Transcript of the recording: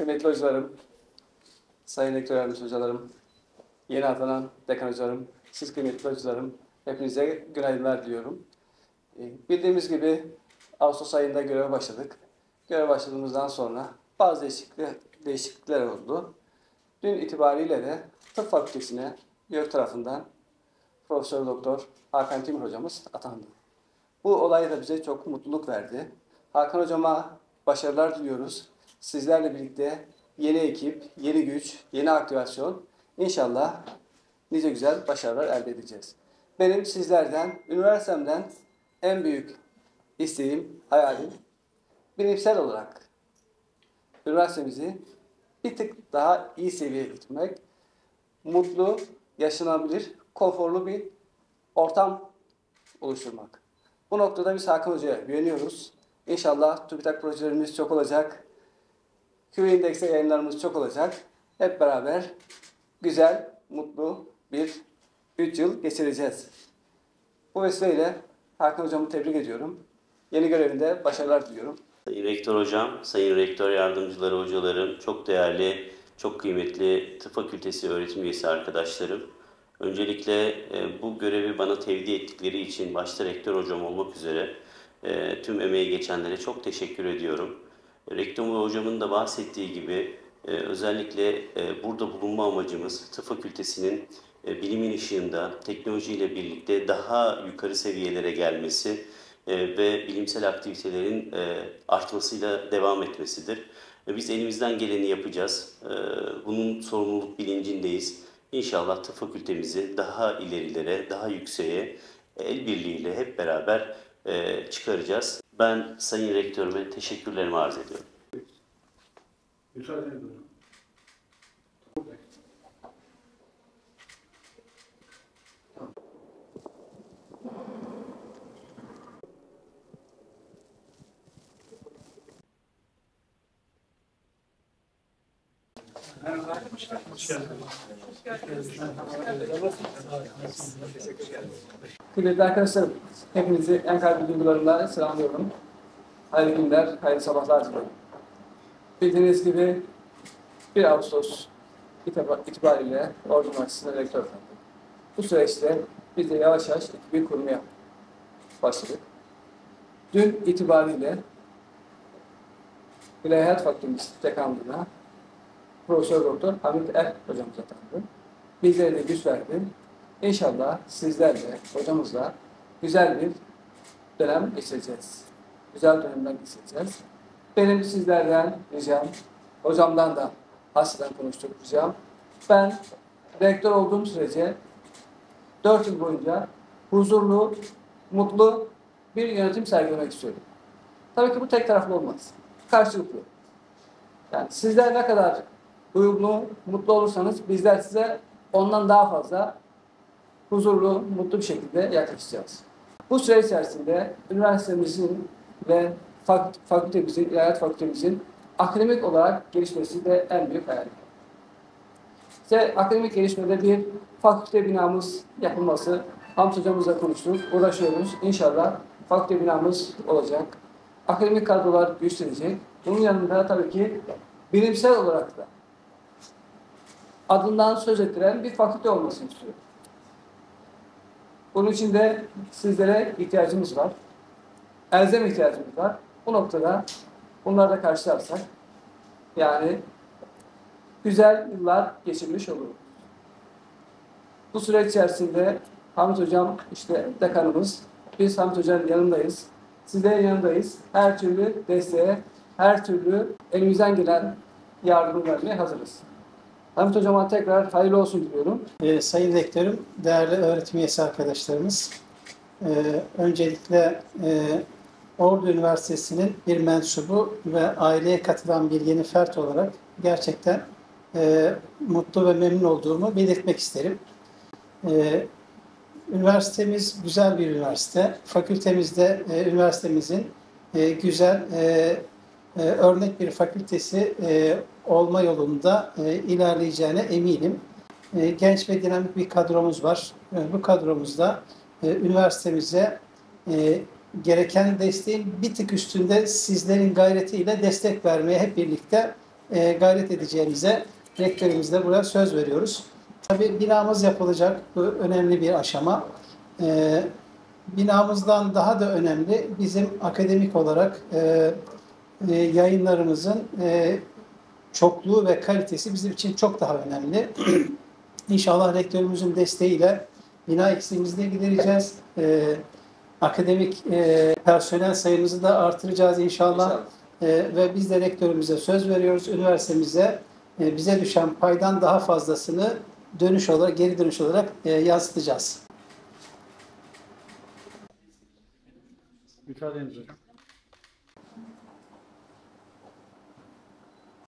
Kıymetli hocalarım, sayın rektör yardımcısı hocalarım, yeni atanan dekan hocalarım, siz kıymetli hocalarım, hepinize günaydınlar diliyorum. Bildiğimiz gibi Ağustos ayında göreve başladık. Göreve başladığımızdan sonra bazı değişiklikler oldu. Dün itibariyle de Tıp Fakültesine YÖK tarafından Profesör Doktor Hakan Timur hocamız atandı. Bu olay da bize çok mutluluk verdi. Hakan hocama başarılar diliyoruz. Sizlerle birlikte yeni ekip, yeni güç, yeni aktivasyon, İnşallah nice güzel başarılar elde edeceğiz. Benim sizlerden, üniversitemden en büyük isteğim, hayalim, bilimsel olarak üniversitemizi bir tık daha iyi seviyeye getirmek, mutlu, yaşanabilir, konforlu bir ortam oluşturmak. Bu noktada biz Hakan Hoca'ya güveniyoruz. İnşallah TÜBİTAK projelerimiz çok olacak. Q-Index'e yayınlarımız çok olacak. Hep beraber güzel, mutlu bir 3 yıl geçireceğiz. Bu vesileyle Hakan Hocamı tebrik ediyorum. Yeni görevinde başarılar diliyorum. Sayın Rektör Hocam, Sayın Rektör Yardımcıları Hocalarım, çok değerli, çok kıymetli Tıp Fakültesi öğretim üyesi arkadaşlarım. Öncelikle bu görevi bana tevdi ettikleri için başta Rektör Hocam olmak üzere tüm emeği geçenlere çok teşekkür ediyorum. Rektör Hocamın da bahsettiği gibi özellikle burada bulunma amacımız Tıp Fakültesinin bilimin ışığında teknolojiyle birlikte daha yukarı seviyelere gelmesi ve bilimsel aktivitelerin artmasıyla devam etmesidir. Biz elimizden geleni yapacağız. Bunun sorumluluk bilincindeyiz. İnşallah tıp fakültemizi daha ilerilere, daha yükseğe el birliğiyle hep beraber çıkaracağız. Ben Sayın Rektörüme teşekkürlerimi arz ediyorum. Müsaade ediyorum. Merhaba. Hoş geldiniz. Kıymetli arkadaşlarım, hepinizi en kalbi duygularımla selamlıyorum. Hayırlı günler, hayırlı sabahlar diliyorum. Bildiğiniz gibi 1 Ağustos itibariyle Ordu Üniversitesi'ne rektör atandım. Bu süreçte biz de yavaş yavaş ekibi kurmaya başladık. Dün itibariyle İlahiyat Fakültesi dekanlığına Profesör Doktor Hamit Er hocamız atandı. Bizlere de güç verdi. İnşallah sizlerle, hocamızla güzel bir dönem geçireceğiz. Güzel dönemden geçireceğiz. Benim sizlerden ricam, hocamdan da hasreten konuştuk ricam. Ben rektör olduğum sürece 4 yıl boyunca huzurlu, mutlu bir yönetim sergilemek istiyorum. Tabii ki bu tek taraflı olmaz. Karşılıklı. Yani sizler ne kadar uyumlu, mutlu olursanız bizler size ondan daha fazla huzurlu, mutlu bir şekilde yaklaşacağız. Bu süre içerisinde üniversitemizin ve fakültemizin, ilahiyat fakültemizin akademik olarak gelişmesi de en büyük hayalim. İşte akademik gelişmede bir fakülte binamız yapılması, Hamit hocamızla konuştuk, uğraşıyoruz. İnşallah fakülte binamız olacak. Akademik kadrolar güçlenecek. Bunun yanında tabii ki bilimsel olarak da adından söz ettiren bir fakülte olmasını istiyorum. Bunun için de sizlere ihtiyacımız var. Elzem ihtiyacımız var. Bu noktada bunları da karşılarsak yani güzel yıllar geçirmiş oluruz. Bu süreç içerisinde Hamit Hocam işte dekanımız. Biz Hamit Hoca'nın yanındayız. Sizlerin yanındayız. Her türlü desteğe, her türlü elimizden gelen yardımı vermeye hazırız. Hamit Hocam'a tekrar hayırlı olsun diliyorum. Sayın Rektörüm, değerli öğretim üyesi arkadaşlarımız, öncelikle Ordu Üniversitesi'nin bir mensubu ve aileye katılan bir yeni fert olarak gerçekten mutlu ve memnun olduğumu belirtmek isterim. Üniversitemiz güzel bir üniversite. Fakültemizde üniversitemizin güzel örnek bir fakültesi olma yolunda ilerleyeceğine eminim. Genç ve dinamik bir kadromuz var. Bu kadromuzda üniversitemize gereken desteğin bir tık üstünde sizlerin gayretiyle destek vermeye hep birlikte gayret edeceğimize rektörümüzle buraya söz veriyoruz. Tabii binamız yapılacak. Bu önemli bir aşama. Binamızdan daha da önemli bizim akademik olarak yayınlarımızın çokluğu ve kalitesi bizim için çok daha önemli. İnşallah rektörümüzün desteğiyle bina eksiğimizi de gidereceğiz. Akademik personel sayımızı da artıracağız inşallah. Ve biz de rektörümüze söz veriyoruz. Üniversitemize bize düşen paydan daha fazlasını geri dönüş olarak yansıtacağız. Müsaadeniz hocam.